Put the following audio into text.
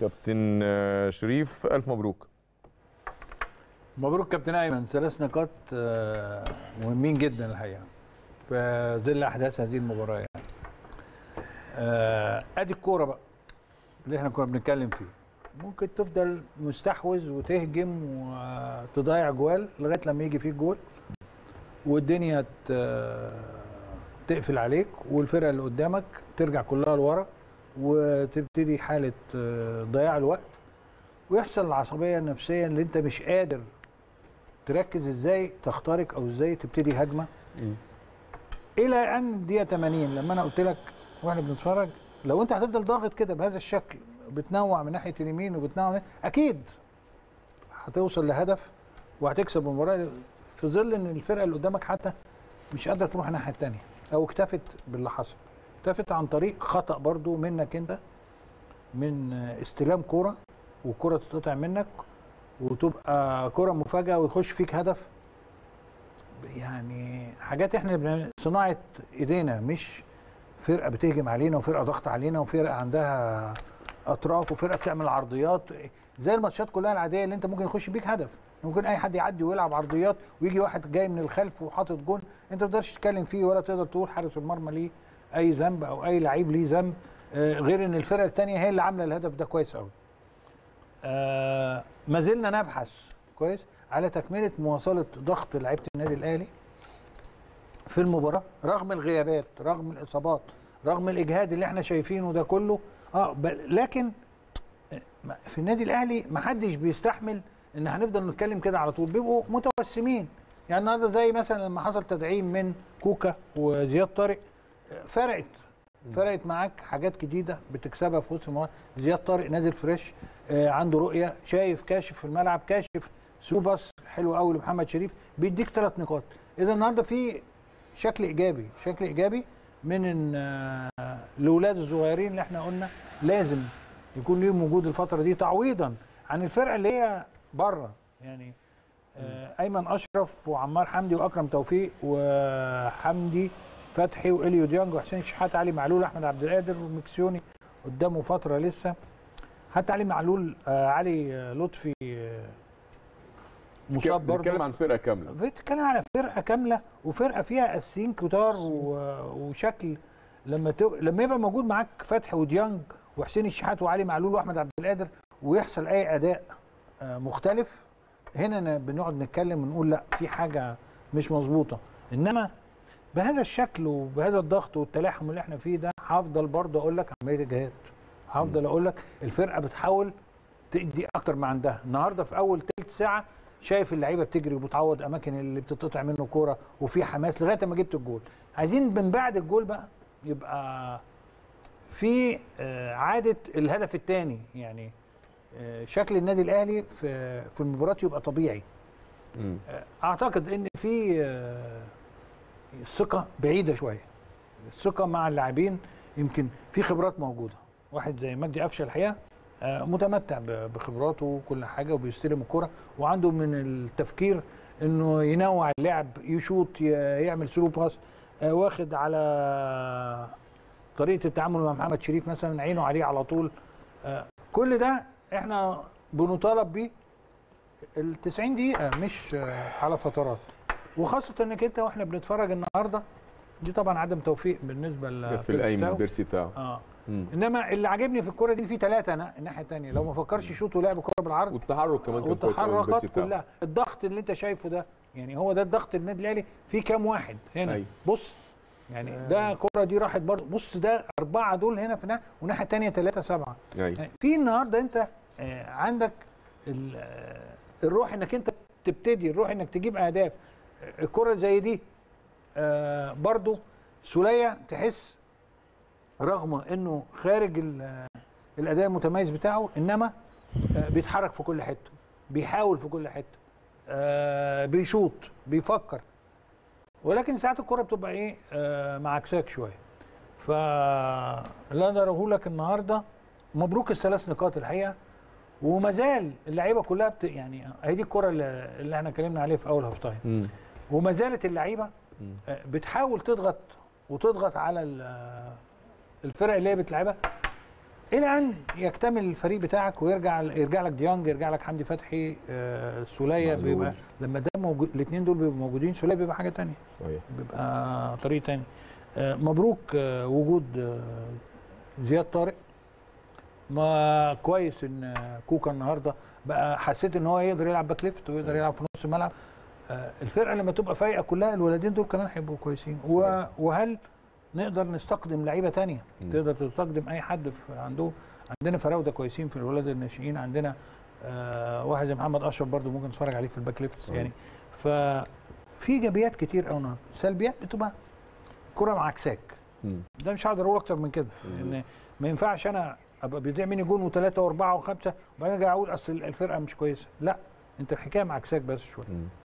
كابتن شريف، الف مبروك. مبروك كابتن ايمن. 3 نقاط مهمين جدا الحقيقه في ظل احداث هذه المباراه يعني. ادي الكوره بقى اللي احنا كنا بنتكلم فيه. ممكن تفضل مستحوذ وتهجم وتضيع جوال لغايه لما يجي فيك جول والدنيا تقفل عليك والفرقه اللي قدامك ترجع كلها لورا وتبتدي حاله ضياع الوقت ويحصل العصبيه النفسيه اللي انت مش قادر تركز ازاي تخترق او ازاي تبتدي هجمه. الى ان الدقيقه 80 لما انا قلت لك واحنا بنتفرج لو انت هتفضل ضاغط كده بهذا الشكل بتنوع من ناحيه اليمين وبتنوع اكيد هتوصل لهدف وهتكسب المباراه في ظل ان الفرقه اللي قدامك حتى مش قادره تروح الناحيه الثانيه او اكتفت باللي حصل. اكتفت عن طريق خطا برضو منك انت من استلام كوره والكوره تتقطع منك وتبقى كوره مفاجاه ويخش فيك هدف. يعني حاجات احنا صناعه ايدينا، مش فرقه بتهجم علينا وفرقه ضغط علينا وفرقه عندها اطراف وفرقه بتعمل عرضيات زي الماتشات كلها العاديه اللي انت ممكن يخش بيك هدف. ممكن اي حد يعدي ويلعب عرضيات ويجي واحد جاي من الخلف وحاطط جون انت ما تقدرش تتكلم فيه ولا تقدر تقول حارس المرمى ليه اي ذنب او اي لعيب ليه ذنب، غير ان الفرقه الثانيه هي اللي عامله الهدف ده كويس قوي. ما زلنا نبحث كويس على تكمله مواصله ضغط لعيبه النادي الاهلي في المباراه رغم الغيابات، رغم الاصابات، رغم الاجهاد اللي احنا شايفينه ده كله. لكن في النادي الاهلي ما حدش بيستحمل ان هنفضل نتكلم كده على طول، بيبقوا متوسمين. يعني النهارده زي مثلا لما حصل تدعيم من كوكا وزياد طارق فرقت معاك حاجات جديده بتكسبها في وسط المباراه. زياد طارق نازل فريش، عنده رؤيه، شايف، كاشف في الملعب، كاشف ثرو باص حلو قوي لمحمد شريف بيديك 3 نقاط. اذا النهارده في شكل ايجابي من الاولاد الصغيرين اللي احنا قلنا لازم يكون ليهم وجود الفتره دي تعويضا عن الفرقه اللي هي بره. يعني ايمن اشرف وعمار حمدي واكرم توفيق وحمدي فتحي واليو ديانج وحسين شحات علي معلول احمد عبد القادر ومكسيوني قدامه فتره لسه. حتى علي معلول علي لطفي مصاب برضه. بنتكلم عن فرقه كامله، بنتكلم على فرقه كامله وفرقه فيها اساسيين كتار وشكل. لما يبقى موجود معاك فتحي وديانج وحسين الشحات وعلي معلول واحمد عبد القادر ويحصل اي اداء مختلف، هنا بنقعد نتكلم ونقول لا في حاجه مش مظبوطه. انما بهذا الشكل وبهذا الضغط والتلاحم اللي احنا فيه ده هفضل برضه اقول لك عمليه اجهاد، هفضل اقول لك الفرقه بتحاول تدي اكتر ما عندها. النهارده في اول ثلث ساعه شايف اللعيبه بتجري وبتعوض اماكن اللي بتتقطع منه كوره وفي حماس لغايه ما جبت الجول. عايزين من بعد الجول بقى يبقى في عاده الهدف الثاني، يعني شكل النادي الاهلي في المباراه يبقى طبيعي. اعتقد ان في الثقه بعيده شويه، الثقه مع اللاعبين، يمكن في خبرات موجوده. واحد زي مجدي قفشه الحقيقه متمتع بخبراته وكل حاجه وبيستلم الكره وعنده من التفكير انه ينوع اللعب، يشوط، يعمل ثرو باس، واخد على طريقه التعامل مع محمد شريف مثلا، عينه عليه على طول. كل ده احنا بنطالب بيه ال90 دقيقه مش على فترات. وخاصه انك انت واحنا بنتفرج النهارده دي طبعا عدم توفيق بالنسبه في الايمن بيرسي تاو. انما اللي عاجبني في الكوره دي في 3 الناحيه الثانيه لو ما فكرش يشوط ولعب كوره بالعرض والتحرك كمان كان كويس قوي بيرسي تاو. كلها الضغط اللي انت شايفه ده، يعني هو ده الضغط النادي الاهلي في كام واحد هنا. بص يعني ده الكوره دي راحت برضه، بص ده 4 دول هنا في والناحيه الثانيه 3 7. في النهارده انت عندك الروح انك انت تبتدي، الروح انك تجيب اهداف. الكره زي دي برضو سولية تحس رغم انه خارج الاداء المتميز بتاعه انما بيتحرك في كل حته، بيحاول في كل حته، بيشوط، بيفكر، ولكن ساعات الكره بتبقى ايه معاكساك شويه. فاللي اقدر اقوله لك النهارده مبروك ال3 نقاط الحقيقه. وما زال اللعيبه كلها يعني هي دي الكره اللي احنا اتكلمنا عليها في اول هاف تايم، وما زالت اللعيبه بتحاول تضغط على الفرق اللي هي بتلعبها. الى ان يكتمل الفريق بتاعك ويرجع لك ديانج، يرجع لك حمدي فتحي، سوليه، بيبقى لما ده موجود الاثنين دول بيبقوا موجودين، سوليه بيبقى حاجه ثانيه، صحيح، بيبقى طريق ثاني. مبروك وجود زياد طارق. ما كويس ان كوكا النهارده بقى حسيت ان هو يقدر يلعب باك ليفت ويقدر يلعب في نص الملعب. الفرقه لما تبقى فايقه كلها الولدين دول كمان هيبقوا كويسين. وهل نقدر نستقدم لعيبه ثانيه؟ تقدر تستقدم اي حد عندنا فراوده كويسين في الولاد الناشئين، عندنا واحد زي محمد اشرف برده ممكن نتفرج عليه في الباك ليفت يعني. ففي ايجابيات كتير قوي النهارده، سلبيات بتبقى كره معاكساك. ده مش هقدر اقول اكتر من كده، لان ما ينفعش انا ابقى بيضيع مني جون وثلاثه واربعه وخمسه وبعدين اجي اقول اصل الفرقه مش كويسه. لا، انت الحكايه معاكساك بس شويه.